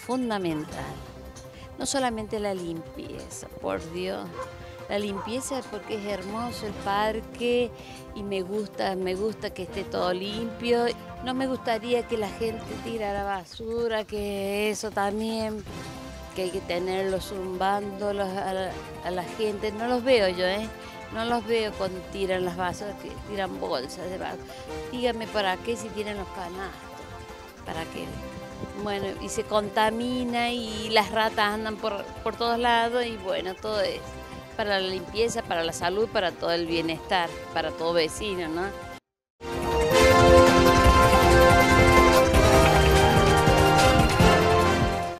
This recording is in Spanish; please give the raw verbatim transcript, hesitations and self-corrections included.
fundamental. No solamente la limpieza, por Dios. La limpieza porque es hermoso el parque y me gusta, me gusta que esté todo limpio. No me gustaría que la gente tirara basura, que eso también, que hay que tenerlos zumbando a la, a la gente. No los veo yo, ¿eh? No los veo cuando tiran las basuras, que tiran bolsas de basura. Dígame para qué si tienen los canastos, para qué. Bueno, y se contamina y las ratas andan por, por todos lados y bueno, todo es para la limpieza, para la salud, para todo el bienestar, para todo vecino, ¿no?